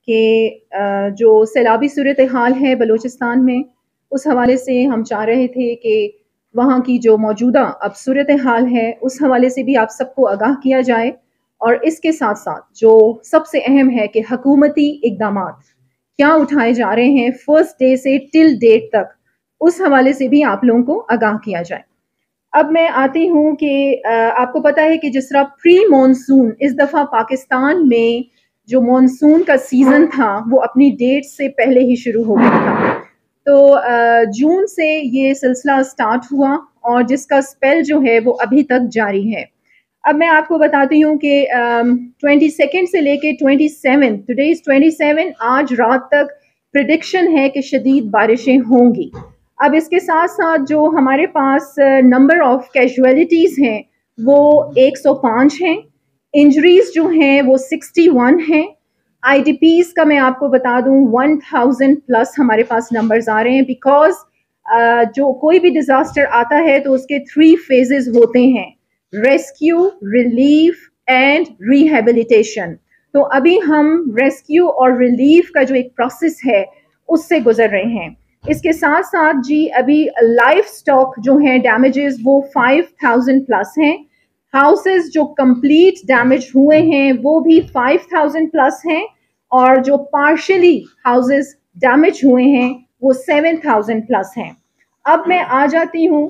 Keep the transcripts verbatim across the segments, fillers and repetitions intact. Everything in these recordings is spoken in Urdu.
کہ جو سیلابی صورتحال ہے بلوچستان میں، اس حوالے سے ہم چاہ رہے تھے کہ وہاں کی جو موجودہ اب صورتحال ہے اس حوالے سے بھی آپ سب کو آگاہ کیا جائے، اور اس کے ساتھ ساتھ جو سب سے اہم ہے کہ حکومتی اقدامات کیا اٹھائے جا رہے ہیں فرسٹ ڈے سے ٹل ڈیٹ تک، اس حوالے سے بھی آپ لوگوں کو آگاہ کیا جائے۔ اب میں آتی ہوں کہ آپ کو پتہ ہے کہ جس طرح پری مانسون اس دفعہ پاکستان میں جو مانسون کا سیزن تھا وہ اپنی ڈیٹ سے پہلے ہی شروع ہو گیا تھا، تو جون سے یہ سلسلہ سٹارٹ ہوا اور جس کا سپیل جو ہے وہ ابھی تک جاری ہے۔ اب میں آپ کو بتاتی ہوں کہ ٹوینٹی سیکنڈ سے لے کے twenty seven today is twenty seven آج رات تک پریڈکشن ہے کہ شدید بارشیں ہوں گی۔ اب اس کے ساتھ ساتھ جو ہمارے پاس نمبر آف کیجویلٹیز ہیں وہ ایک سو پانچ ہیں، انجریز جو ہیں وہ سکسٹی ون ہیں، آئی ڈی پیز کا میں آپ کو بتا دوں ون تھاؤزینڈ پلس ہمارے پاس نمبرز آ رہے ہیں، بیکاز جو کوئی بھی ڈیزاسٹر آتا ہے تو اس کے تھری فیزز ہوتے ہیں، ریسکیو، ریلیف اینڈ ریہیبلیٹیشن۔ تو ابھی ہم ریسکیو اور ریلیف کا جو ایک پروسیس ہے اس سے گزر رہے ہیں۔ اس کے ساتھ ساتھ جی ابھی لائف سٹاک جو ہیں ڈیمیجز وہ فائیو تھاؤزینڈ پلس ہیں، ہاؤسز جو کمپلیٹ ڈیمیج ہوئے ہیں وہ بھی فائیو تھاؤزینڈ پلس ہیں، اور جو پارشلی ہاؤسز ڈیمیج ہوئے ہیں وہ سیون تھاؤزینڈ پلس ہیں۔ اب میں آ جاتی ہوں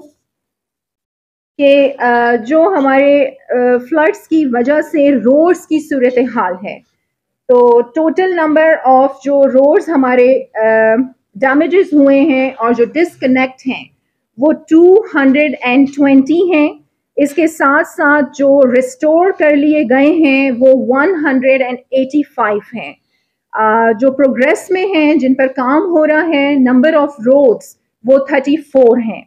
کہ جو ہمارے فلڈس کی وجہ سے روڈز کی صورتحال ہے، تو ٹوٹل نمبر آف جو روڈز ہمارے ڈیمیجز ہوئے ہیں اور جو ڈسکنیکٹ ہیں وہ ٹو ہنڈریڈ اینڈ ٹوینٹی ہیں۔ اس کے ساتھ ساتھ جو ریسٹور کر لیے گئے ہیں وہ one hundred and eighty five ہیں۔ جو پروگریس میں ہیں، جن پر کام ہو رہا ہے، نمبر آف روڈز وہ تھرٹی فور ہیں۔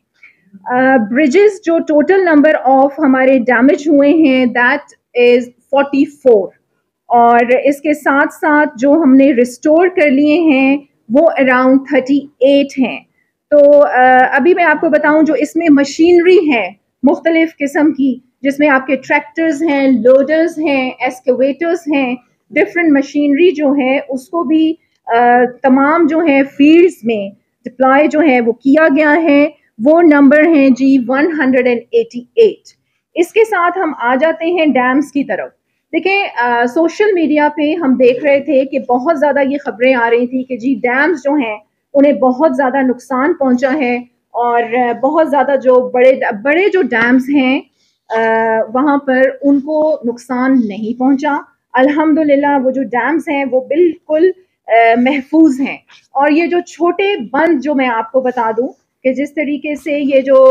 برجز جو ٹوٹل نمبر آف ہمارے ڈیمیج ہوئے ہیں دیٹ از فورٹی فور، اور اس کے ساتھ ساتھ جو ہم نے ریسٹور کر لیے ہیں وہ اراؤنڈ تھرٹی ایٹ ہیں۔ تو ابھی میں آپ کو بتاؤں جو اس میں مشینری ہے مختلف قسم کی، جس میں آپ کے ٹریکٹرز ہیں، لوڈرز ہیں، ایکسکیویٹرز ہیں، ڈفرینٹ مشینری جو ہے اس کو بھی تمام جو ہے فیلڈز میں ڈپلائی جو ہے وہ کیا گیا ہے، وہ نمبر ہیں جی one hundred and eighty eight. اس کے ساتھ ہم آ جاتے ہیں ڈیمز کی طرف۔ دیکھیں سوشل میڈیا پہ ہم دیکھ رہے تھے کہ بہت زیادہ یہ خبریں آ رہی تھی کہ جی ڈیمز جو ہیں انہیں بہت زیادہ نقصان پہنچا ہے، اور بہت زیادہ جو بڑے بڑے جو ڈیمز ہیں وہاں پر ان کو نقصان نہیں پہنچا۔ الحمدللہ وہ جو ڈیمز ہیں وہ بالکل محفوظ ہیں، اور یہ جو چھوٹے بند جو میں آپ کو بتا دوں کہ جس طریقے سے یہ جو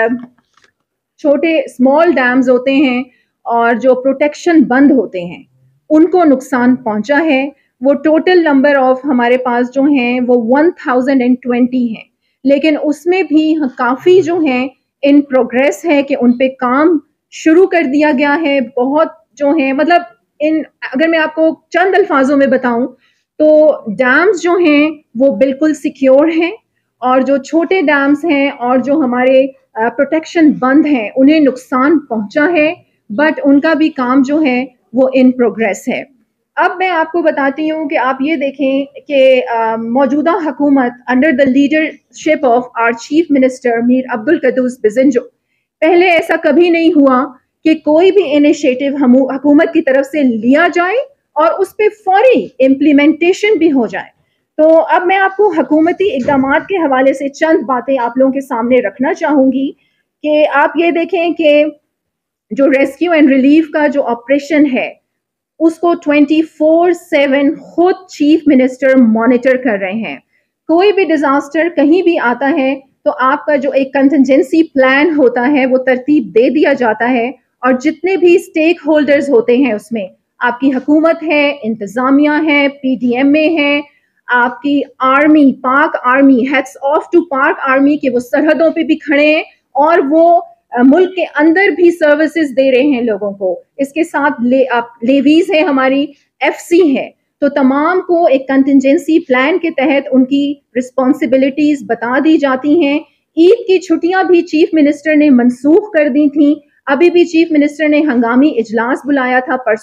چھوٹے اسمال ڈیمز ہوتے ہیں اور جو پروٹیکشن بند ہوتے ہیں ان کو نقصان پہنچا ہے، وہ ٹوٹل نمبر آف ہمارے پاس جو ہیں وہ ون تھاؤزینڈ اینڈ ٹوینٹی ہیں، لیکن اس میں بھی کافی جو ہیں ان پروگریس ہے کہ ان پہ کام شروع کر دیا گیا ہے۔ بہت جو ہیں مطلب ان اگر میں آپ کو چند الفاظوں میں بتاؤں تو ڈیمز جو ہیں وہ بالکل سیکیور ہیں، اور جو چھوٹے ڈیمز ہیں اور جو ہمارے پروٹیکشن بند ہیں انہیں نقصان پہنچا ہے، بٹ ان کا بھی کام جو ہے وہ ان پروگریس ہے۔ اب میں آپ کو بتاتی ہوں کہ آپ یہ دیکھیں کہ موجودہ حکومت under the leadership of our chief minister Mir Abdul Quddus Bizenjo, پہلے ایسا کبھی نہیں ہوا کہ کوئی بھی انیشیٹو حکومت کی طرف سے لیا جائے اور اس پہ فوری امپلیمنٹیشن بھی ہو جائے۔ تو اب میں آپ کو حکومتی اقدامات کے حوالے سے چند باتیں آپ لوگوں کے سامنے رکھنا چاہوں گی کہ آپ یہ دیکھیں کہ جو ریسکیو اینڈ ریلیف کا جو آپریشن ہے اس کو ٹوینٹی فور سیون خود چیف منسٹر مانیٹر کر رہے ہیں۔ کوئی بھی ڈیزاسٹر کہیں بھی آتا ہے تو آپ کا جو ایک کنٹنجنسی پلان ہوتا ہے وہ ترتیب دے دیا جاتا ہے، اور جتنے بھی اسٹیک ہولڈرز ہوتے ہیں اس میں آپ کی حکومت ہے، انتظامیہ ہے، پی ڈی ایم اے ہے، آپ کی army, Pak army, heads off to Pak army کے وہ سرحدوں پہ بھی کھڑے ہیں اور وہ ملک کے اندر بھی سروسز دے رہے ہیں لوگوں کو۔ اس کے ساتھ لے آپ لیویز ہے، ہماری ایف سی ہے، تو تمام کو ایک کنٹنجنسی پلان کے تحت ان کی رسپانسبلٹیز بتا دی جاتی ہیں۔ عید کی چھٹیاں بھی چیف منسٹر نے منسوخ کر دی تھیں، ابھی بھی چیف منسٹر نے ہنگامی اجلاس بلایا تھا پرسوں،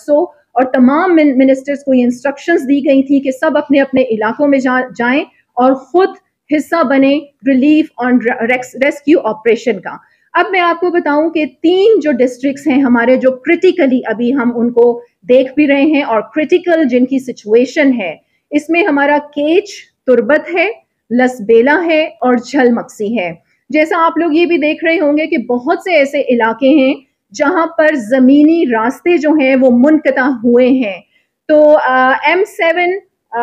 اور تمام منسٹرز کو یہ انسٹرکشنز دی گئی تھیں کہ سب اپنے اپنے علاقوں میں جا جائیں اور خود حصہ بنے ریلیف اور ریسکیو آپریشن کا. اب میں آپ کو بتاؤں کہ تین جو ڈسٹرکٹس ہیں ہمارے جو کرٹیکلی ابھی ہم ان کو دیکھ بھی رہے ہیں اور کرٹیکل جن کی سچویشن ہے، اس میں ہمارا کیچ تربت ہے، لسبیلا ہے اور جھل مکسی ہے. جیسا آپ لوگ یہ بھی دیکھ رہے ہوں گے کہ بہت سے ایسے علاقے ہیں جہاں پر زمینی راستے جو ہیں وہ منقطع ہوئے ہیں. تو ایم سیون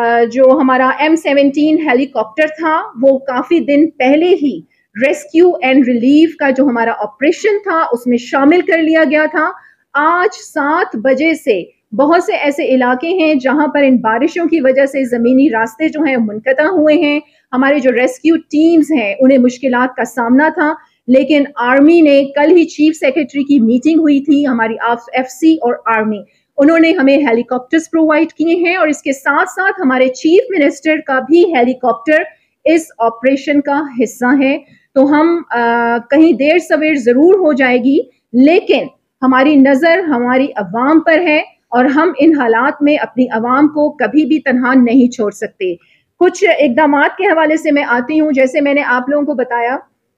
جو ہمارا ایم سیونٹین ہیلی کاپٹر تھا وہ کافی دن پہلے ہی ریسکیو اینڈ ریلیف کا جو ہمارا آپریشن تھا اس میں شامل کر لیا گیا تھا. آج سات بجے سے بہت سے ایسے علاقے ہیں جہاں پر ان بارشوں کی وجہ سے زمینی راستے جو ہیں منقطع ہوئے ہیں. ہمارے جو ریسکیو ٹیمز ہیں انہیں مشکلات کا سامنا تھا، لیکن آرمی نے کل ہی چیف سیکرٹری کی میٹنگ ہوئی تھی ہماری ایف سی اور آرمی، انہوں نے ہمیں ہیلی کاپٹرز پرووائڈ کیے ہیں اور اس کے ساتھ ساتھ ہمارے چیف منسٹر کا بھی ہیلی کاپٹر اس آپریشن کا حصہ ہے. تو ہم آ, کہیں دیر سویر ضرور ہو جائے گی، لیکن ہماری نظر ہماری عوام پر ہے اور ہم ان حالات میں اپنی عوام کو کبھی بھی تنہا نہیں چھوڑ سکتے. کچھ اقدامات کے حوالے سے میں آتی ہوں. جیسے میں نے آپ لوگوں کو بتایا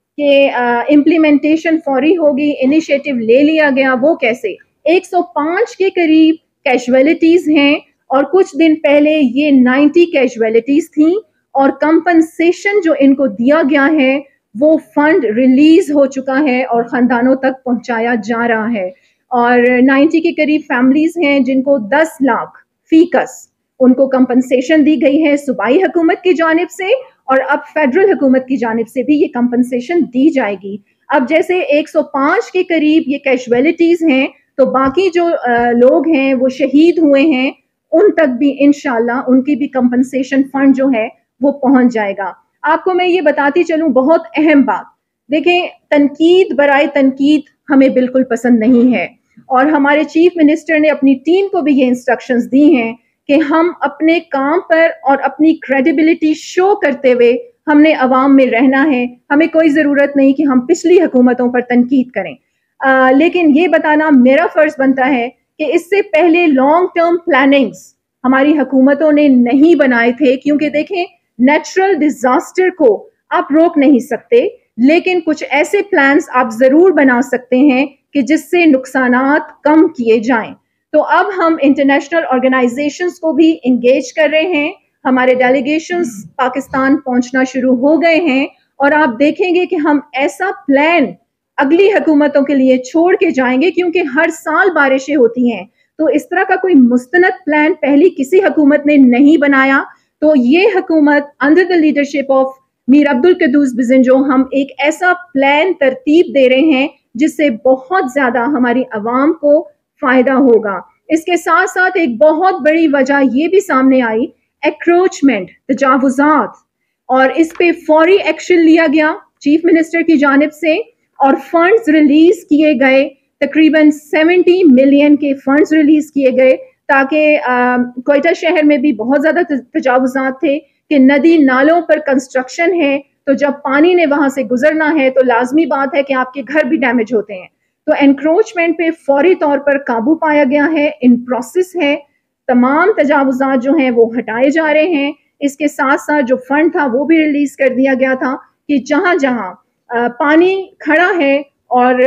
کہ امپلیمنٹیشن فوری ہوگی، انیشیٹو لے لیا گیا. وہ کیسے؟ ایک سو پانچ کے قریب کیجویلٹیز ہیں اور کچھ دن پہلے یہ نائنٹی کیجویلٹیز تھیں اور کمپنسیشن جو ان کو دیا گیا ہے وہ فنڈ ریلیز ہو چکا ہے اور خاندانوں تک پہنچایا جا رہا ہے. اور نائنٹی کے قریب فیملیز ہیں جن کو دس لاکھ فی کس ان کو کمپنسیشن دی گئی ہے صوبائی حکومت کی جانب سے، اور اب فیڈرل حکومت کی جانب سے بھی یہ کمپنسیشن دی جائے گی. اب جیسے ایک سو پانچ کے قریب یہ کیجویلٹیز ہیں تو باقی جو لوگ ہیں وہ شہید ہوئے ہیں ان تک بھی انشاءاللہ ان کی بھی کمپنسیشن فنڈ جو ہے وہ پہنچ جائے گا. آپ کو میں یہ بتاتی چلوں بہت اہم بات، دیکھیں تنقید برائے تنقید ہمیں بالکل پسند نہیں ہے، اور ہمارے چیف منسٹر نے اپنی ٹیم کو بھی یہ انسٹرکشنز دی ہیں کہ ہم اپنے کام پر اور اپنی کریڈیبلٹی شو کرتے ہوئے ہم نے عوام میں رہنا ہے. ہمیں کوئی ضرورت نہیں کہ ہم پچھلی حکومتوں پر تنقید کریں، آ, لیکن یہ بتانا میرا فرض بنتا ہے کہ اس سے پہلے لانگ ٹرم پلاننگز ہماری حکومتوں نے نہیں بنائے تھے. کیونکہ دیکھیں نیچرل ڈیزاسٹر کو آپ روک نہیں سکتے، لیکن کچھ ایسے پلانز آپ ضرور بنا سکتے ہیں کہ جس سے نقصانات کم کیے جائیں. تو اب ہم انٹرنیشنل آرگنائزیشنز کو بھی انگیج کر رہے ہیں. ہمارے ڈیلیگیشنز پاکستان پہنچنا شروع ہو گئے ہیں اور آپ دیکھیں گے کہ ہم ایسا پلان اگلی حکومتوں کے لیے چھوڑ کے جائیں گے، کیونکہ ہر سال بارشیں ہوتی ہیں تو اس طرح کا کوئی مستند پلان پہلی کسی حکومت نے نہیں بنایا. تو یہ حکومت under the leadership of Mir Abdul Quddus Bizenjo ہم ایک ایسا پلان ترتیب دے رہے ہیں جس سے بہت زیادہ ہماری عوام کو فائدہ ہوگا. اس کے ساتھ ساتھ ایک بہت بڑی وجہ یہ بھی سامنے آئی، ایکروچمنٹ، تجاوزات، اور اس پہ فوری ایکشن لیا گیا چیف منسٹر کی جانب سے اور فنڈز ریلیز کیے گئے. تقریباً سیونٹی ملین کے فنڈز ریلیز کیے گئے تاکہ کوئٹہ شہر میں بھی بہت زیادہ تجاوزات تھے کہ ندی نالوں پر کنسٹرکشن ہے تو جب پانی نے وہاں سے گزرنا ہے تو لازمی بات ہے کہ آپ کے گھر بھی ڈیمیج ہوتے ہیں. تو انکروچمنٹ پہ فوری طور پر قابو پایا گیا ہے، ان پروسیس ہے. تمام تجاوزات جو ہیں وہ ہٹائے جا رہے ہیں. اس کے ساتھ ساتھ جو فنڈ تھا وہ بھی ریلیز کر دیا گیا تھا کہ جہاں جہاں پانی کھڑا ہے، اور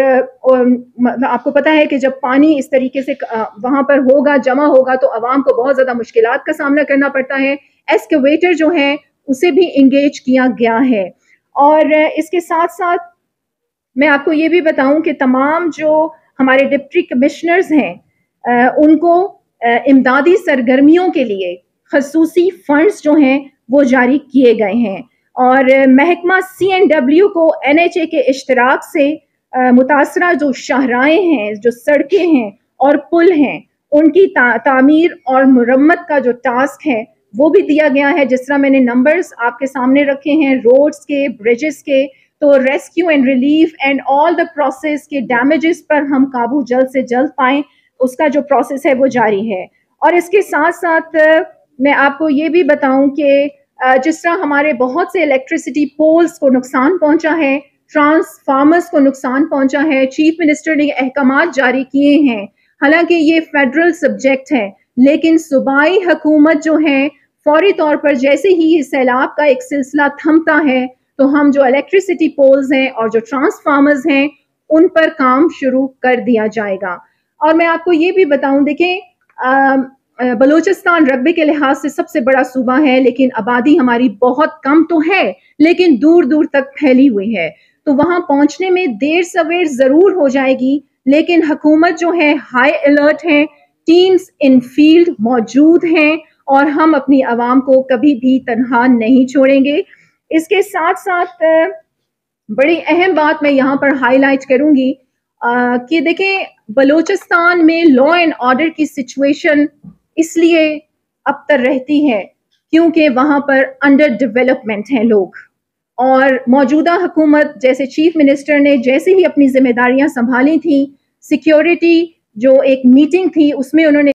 آپ کو پتا ہے کہ جب پانی اس طریقے سے وہاں پر ہوگا، جمع ہوگا، تو عوام کو بہت زیادہ مشکلات کا سامنا کرنا پڑتا ہے. ایکسکیویٹر جو ہے اسے بھی انگیج کیا گیا ہے. اور اس کے ساتھ ساتھ میں آپ کو یہ بھی بتاؤں کہ تمام جو ہمارے ڈپٹی کمشنرز ہیں ان کو امدادی سرگرمیوں کے لیے خصوصی فنڈز جو ہیں وہ جاری کیے گئے ہیں، اور محکمہ سی این ڈبلیو کو این ایچ اے کے اشتراک سے متاثرہ جو شاہراہیں ہیں، جو سڑکیں ہیں اور پل ہیں، ان کی تعمیر اور مرمت کا جو ٹاسک ہے وہ بھی دیا گیا ہے. جس طرح میں نے نمبرز آپ کے سامنے رکھے ہیں روڈز کے، بریجز کے، تو rescue and relief and all the process کے ڈیمیجز پر ہم قابو جلد سے جلد پائیں، اس کا جو پروسیس ہے وہ جاری ہے. اور اس کے ساتھ ساتھ میں آپ کو یہ بھی بتاؤں کہ جس طرح ہمارے بہت سے الیکٹریسٹی پولز کو نقصان پہنچا ہے، ٹرانسفارمرز کو نقصان پہنچا ہے، چیف منسٹر نے احکامات جاری کیے ہیں حالانکہ یہ فیڈرل سبجیکٹ ہے، لیکن صوبائی حکومت جو ہے فوری طور پر جیسے ہی یہ سیلاب کا ایک سلسلہ تھمتا ہے تو ہم جو الیکٹریسٹی پولز ہیں اور جو ٹرانسفارمرز ہیں ان پر کام شروع کر دیا جائے گا۔ اور میں آپ کو یہ بھی بتاؤں، دیکھیں بلوچستان رقبے کے لحاظ سے سب سے بڑا صوبہ ہے، لیکن آبادی ہماری بہت کم تو ہے لیکن دور دور تک پھیلی ہوئی ہے، تو وہاں پہنچنے میں دیر سویر ضرور ہو جائے گی، لیکن حکومت جو ہے ہائی الرٹ ہے، ٹیمز ان فیلڈ موجود ہیں اور ہم اپنی عوام کو کبھی بھی تنہا نہیں چھوڑیں گے۔ اس کے ساتھ ساتھ بڑی اہم بات میں یہاں پر ہائی لائٹ کروں گی کہ دیکھیں بلوچستان میں لا اینڈ آرڈر کی سچویشن اس لیے ابتر رہتی ہے کیونکہ وہاں پر انڈر ڈیولپمنٹ ہیں لوگ، اور موجودہ حکومت جیسے چیف منسٹر نے جیسے ہی اپنی ذمہ داریاں سنبھالی تھیں، سیکیورٹی جو ایک میٹنگ تھی اس میں انہوں نے